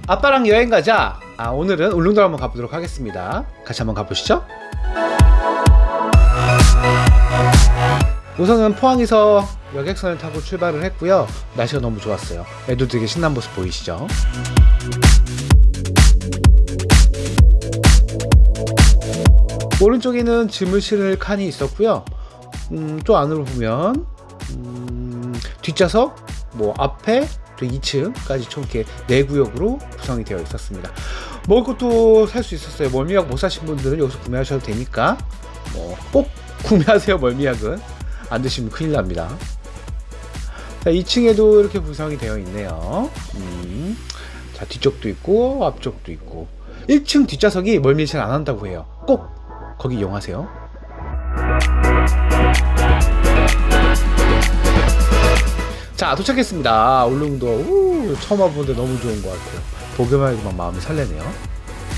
아빠랑 여행 가자. 오늘은 울릉도 한번 가보도록 하겠습니다. 같이 한번 가보시죠. 우선은 포항에서 여객선을 타고 출발을 했고요. 날씨가 너무 좋았어요. 애들 되게 신난 모습 보이시죠? 오른쪽에는 짐을 실을 칸이 있었고요. 또 안으로 보면 뒷좌석, 앞에 또 2층까지 총 이렇게 4구역으로 구성이 되어 있었습니다. 먹을 것도 살 수 있었어요. 멀미약 못 사신 분들은 여기서 구매하셔도 되니까 꼭 구매하세요. 멀미약은 안 드시면 큰일 납니다. 자, 2층에도 이렇게 구성이 되어 있네요. 자, 뒤쪽도 있고 앞쪽도 있고. 1층 뒷좌석이 멀미 잘 안 한다고 해요. 꼭 거기 이용하세요. 자, 도착했습니다. 울릉도. 처음 와보는데 너무 좋은 것 같아요. 보기만 해도 막 마음이 설레네요.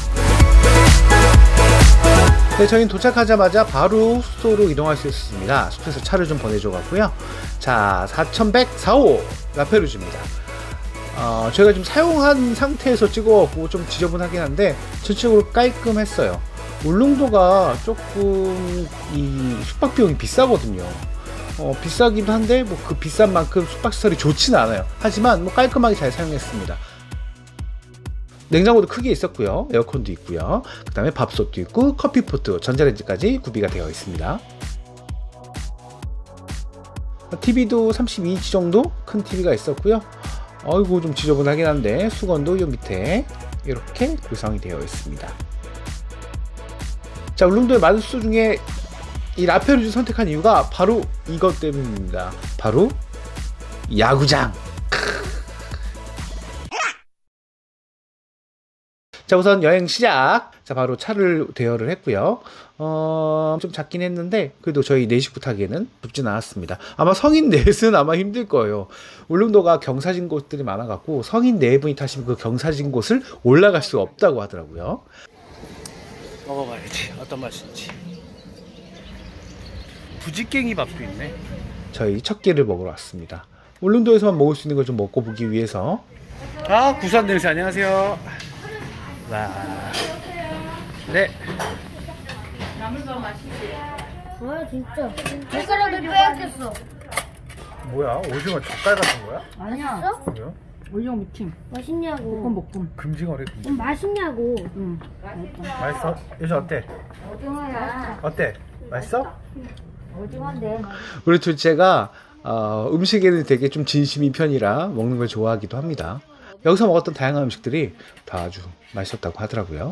네, 저희는 도착하자마자 바로 숙소로 이동할 수 있었습니다. 숙소에서 차를 좀 보내줘 갖고요. 자, 4104호 라페루즈입니다. 저희가 지금 사용한 상태에서 찍어갖고 좀 지저분하긴 한데 전체적으로 깔끔했어요. 울릉도가 조금 이 숙박비용이 비싸거든요. 비싸기도 한데 그 비싼 만큼 숙박시설이 좋지는 않아요. 하지만 깔끔하게 잘 사용했습니다. 냉장고도 크게 있었고요. 에어컨도 있고요. 그 다음에 밥솥도 있고 커피포트, 전자레인지까지 구비가 되어 있습니다. TV도 32인치 정도 큰 TV가 있었고요. 아이고 좀 지저분하긴 한데 수건도 이 밑에 이렇게 구성이 되어 있습니다. 자, 울릉도의 많은 숙소 중에 이 라페루즈 선택한 이유가 바로 이것 때문입니다. 바로 야구장. 자, 우선 여행 시작. 자, 바로 차를 대여를 했고요. 좀 작긴 했는데 그래도 저희 4식구 타기에는 좁진 않았습니다. 아마 성인 넷은 아마 힘들 거예요. 울릉도가 경사진 곳들이 많아갖고 성인 4분이 타시면 그 경사진 곳을 올라갈 수 없다고 하더라고요. 먹어봐야지 어떤 맛인지. 부지깽이 밥도 있네. 저희 첫 끼를 먹으러 왔습니다. 울릉도에서만 먹을 수 있는 걸 좀 먹고 보기 위해서. 구수한 냄새. 안녕하세요. 와. 네. 나물밥 맛있지? 와, 진짜 젓가락을 빼앗겼어. 뭐야? 오징어 젓갈 같은 거야? 아니야. 뭐야? 오징어 무침. 맛있냐고. 볶음. 금징어래. 맛있냐고. 응. 맛있어? 요즘 어때? 오징어야. 어때? 맛있어? 오징어인데. 우리 둘째가 음식에는 되게 좀 진심인 편이라 먹는 걸 좋아하기도 합니다. 여기서 먹었던 다양한 음식들이 다 아주 맛있었다고 하더라고요.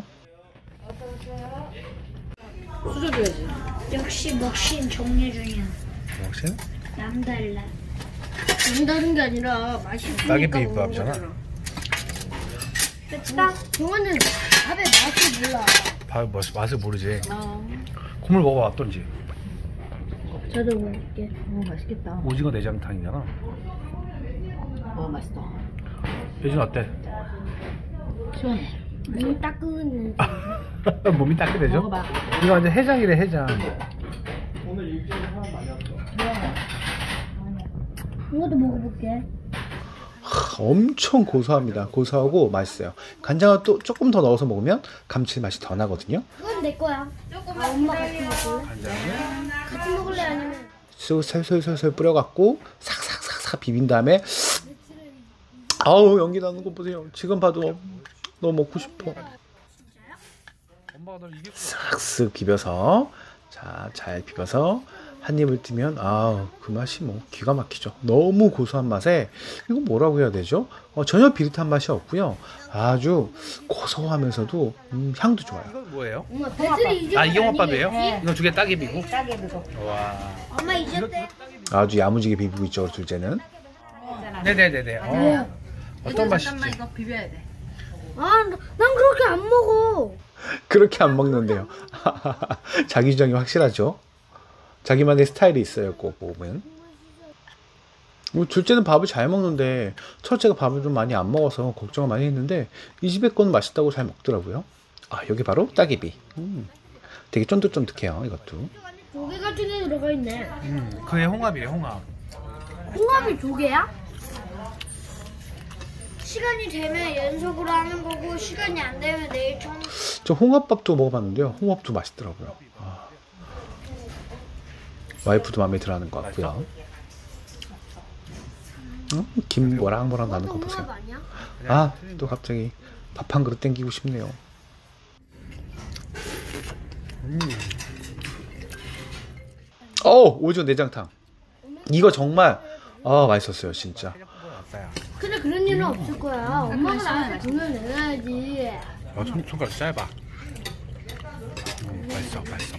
수저줘야지. 역시 먹신 정예준이야. 먹신? 남달라. 남다른 게 아니라 맛있으니까. 따개비 비빔밥이잖아. 됐다. 동원은 밥의 맛을 몰라. 맛을 모르지. 국물 먹어봤던지. 저도 먹을게. 맛있겠다. 오징어 내장탕이잖아. 맛있다. 요즘 어때? 시원해. 몸이 따끈해. 몸이 따뜻해져? 먹어봐. 이거 완전 해장이래, 해장. 이것도 먹어볼게. 엄청 고소합니다. 고소하고 맛있어요. 간장을 또 조금 더 넣어서 먹으면 감칠맛이 더 나거든요. 이건 내 거야. 엄마 같이 먹을래? 간장을 같이 먹을래 아니면? 솔솔솔솔 뿌려갖고 삭삭삭삭 비빈 다음에 아우 연기 나는 거 보세요. 지금 봐도 너무 먹고 싶어. 싹쓱 비벼서 자, 잘 비벼서 한 입을 뜨면 그 맛이 기가 막히죠. 너무 고소한 맛에 이거 뭐라고 해야 되죠? 전혀 비릿한 맛이 없고요. 아주 고소하면서도 향도 좋아요. 이거 뭐예요? 엄마 배틀이 이제 이용합밥이에요? 네. 이거 2개 따개비고? 네, 따개비고. 와. 엄마 잊었대. 아주 야무지게 비비고 있죠, 둘째는. 네네네네. 어떤 맛이지? 잠깐만 이거 비벼야 돼. 난 그렇게 안 먹어. 그렇게 안 먹는데요. 자기 주장이 확실하죠. 자기만의 스타일이 있어요. 꼭 보면. 둘째는 밥을 잘 먹는데 첫째가 밥을 좀 많이 안 먹어서 걱정을 많이 했는데 이 집의 건 맛있다고 잘 먹더라고요. 여기 바로 따개비. 되게 쫀득쫀득해요. 이것도. 조개 같은 게 들어가 있네. 그게 홍합이래. 홍합. 홍합이 조개야? 시간이 되면 연속으로 하는 거고 시간이 안 되면 내일 좀. 저 홍합밥도 먹어봤는데요. 홍합도 맛있더라고요. 아. 와이프도 마음에 들어하는 것 같고요. 김 뭐랑 나는 거 보세요. 아니야? 아, 또 갑자기 밥 한 그릇 땡기고 싶네요. 오징어 내장탕. 이거 정말 맛있었어요, 진짜. 근데 그런 일은 없을 거야. 엄마가 나한테 돈을 내놔야지. 손가락 짧아. 맛있어.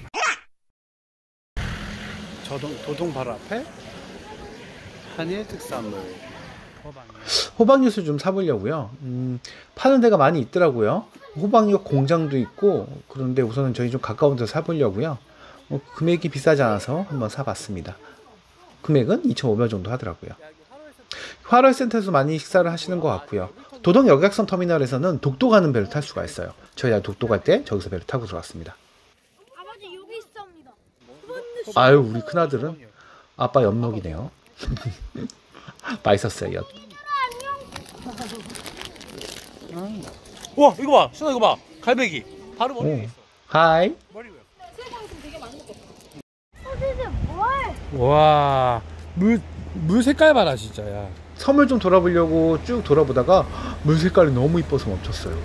도동 바로 앞에 한일 특산물 호박엿을 좀 사보려고요. 파는 데가 많이 있더라고요. 호박엿 공장도 있고, 그런데 우선은 저희 좀 가까운 데서 사보려고요. 금액이 비싸지 않아서 한번 사봤습니다. 금액은 2,500원 정도 하더라고요. 화로센터에서 많이 식사를 하시는 것 같고요. 도동 여객선 터미널에서는 독도 가는 배를 탈 수가 있어요. 저희가 독도 갈 때 저기서 배를 타고 들어왔습니다. 아버지 여기 있습니다. 아유, 우리 큰아들은 아빠 엿먹이네요. 맛있었어요, 엿. 와, 이거 봐. 신아, 이거 봐. 갈매기. 바로 머리 위에 있어. 하이. 머리 위에. 어디서 뭘? 와, 물 색깔 봐라, 진짜. 야. 섬을 좀 돌아보려고 쭉 돌아보다가 물 색깔이 너무 이뻐서 멈췄어요.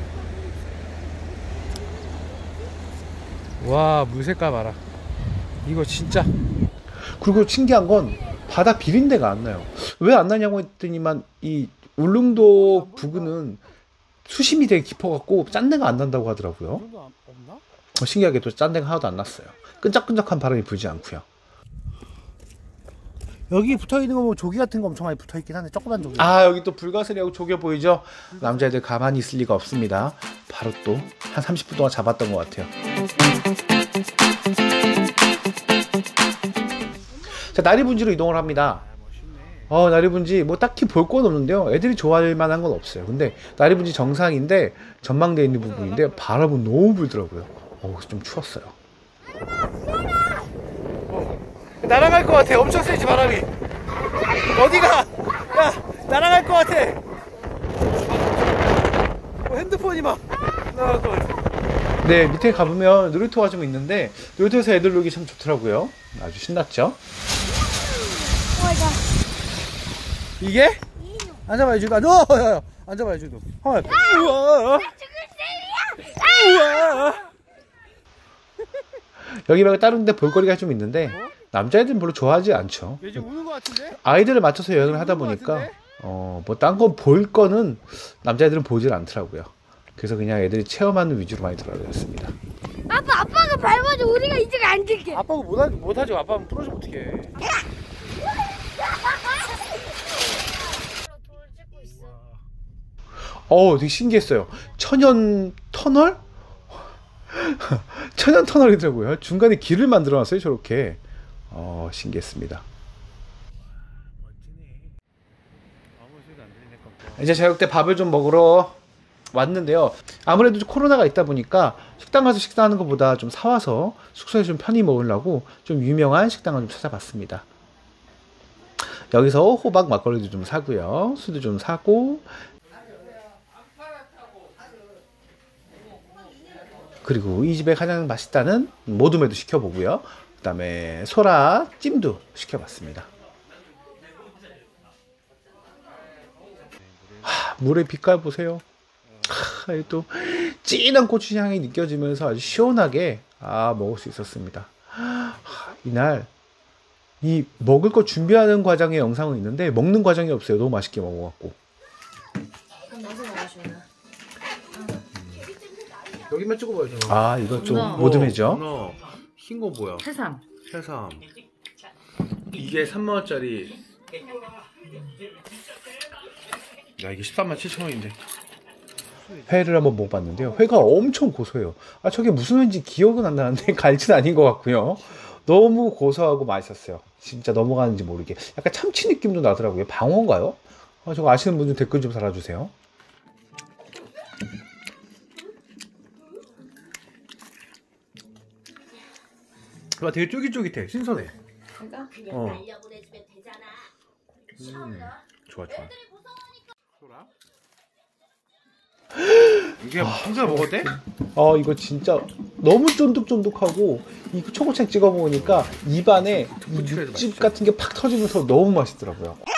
와, 물 색깔 봐라. 이거 진짜. 그리고 신기한 건 바다 비린내가 안 나요. 왜 안 나냐고 했더니만 이 울릉도 부근은 수심이 되게 깊어갖고 짠내가 안 난다고 하더라고요. 신기하게도 짠내가 하나도 안 났어요. 끈적끈적한 바람이 불지 않고요. 여기 붙어있는 거 보면 조개 같은 거 엄청 많이 붙어있긴 한데, 조그만 조개. 여기 또 불가사리하고 조개 보이죠? 남자애들 가만히 있을 리가 없습니다. 바로 또 한 30분 동안 잡았던 것 같아요. 자, 나리분지로 이동을 합니다. 나리분지 뭐 딱히 볼 건 없는데요. 애들이 좋아할 만한 건 없어요. 근데 나리분지 정상인데 전망대에 있는 부분인데 바람은 너무 불더라고요. 좀 추웠어요. 날아갈 것 같아. 엄청 세지, 바람이. 어디가? 야, 날아갈 것 같아. 핸드폰이 막 날아갈 것 같아. 네, 밑에 가보면 놀이터가 좀 있는데 놀이터에서 애들 놀기 참 좋더라고요. 아주 신났죠? 이게? 앉아봐, 유준아. 야, 앉아봐, 유준아. 우와. 우와. 여기 말고 다른 데 볼거리가 좀 있는데 남자애들은 별로 좋아하지 않죠. 요즘 우는 것 같은데? 아이들을 맞춰서 여행을 하다 보니까 뭐 딴 거 볼 거는 남자애들은 보질 않더라고요. 그래서 그냥 애들이 체험하는 위주로 많이 돌아다녔습니다. 아빠가 밟아줘. 우리가 이쪽에 앉을게. 아빠가 못하죠. 아빠는 부러지면 어떡해. 되게 신기했어요. 천연 터널? 천연 터널이더라고요. 중간에 길을 만들어 놨어요, 저렇게. 신기했습니다. 이제 저녁 때 밥을 좀 먹으러 왔는데요. 아무래도 코로나가 있다 보니까 식당 가서 식사하는 것보다 좀 사와서 숙소에 좀 편히 먹으려고 좀 유명한 식당을 좀 찾아봤습니다. 여기서 호박 막걸리도 좀 사고요. 술도 좀 사고, 그리고 이 집에 가장 맛있다는 모둠회도 시켜보고요. 그 다음에 소라 찜도 시켜봤습니다. 물의 빛깔 보세요. 또 진한 고추향이 느껴지면서 아주 시원하게 먹을 수 있었습니다. 이날 이 먹을 거 준비하는 과정의 영상은 있는데 먹는 과정이 없어요. 너무 맛있게 먹어갖고. 여기만 찍어봐야죠. 이거 좀 모둠회죠. 흰 거 뭐야? 해삼. 해삼. 이게 3만원짜리. 야, 이게 13만 7천원인데. 회를 한번 먹어봤는데요. 회가 엄청 고소해요. 저게 무슨 회인지 기억은 안 나는데 갈치는 아닌 것 같고요. 너무 고소하고 맛있었어요. 진짜 넘어가는지 모르게. 약간 참치 느낌도 나더라고요. 방어인가요? 저거 아시는 분들 댓글 좀 달아주세요. 와, 되게 쫄깃쫄깃해. 신선해. 그러니까? 좋아, 좋아. 소라. 이게 혼자 먹어도 돼? 이거 진짜 너무 쫀득쫀득하고 이 초고추장 찍어 먹으니까 입안에 이 육즙 같은 게 팍 터지면서 너무 맛있더라고요.